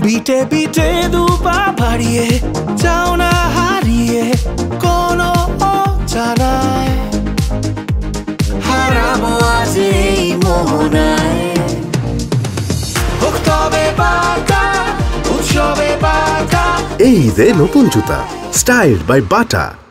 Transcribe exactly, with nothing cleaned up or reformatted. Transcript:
বিটে বিটে দুপা বাড়িয়ে যাও না হারিয়ে কোনো অজানায় হারাবো আজ এই মোহনায় হোক তবে বাটা উৎসবে বাটা এই ঈদে নতুন জুতা স্টাইলড বাই বাটা।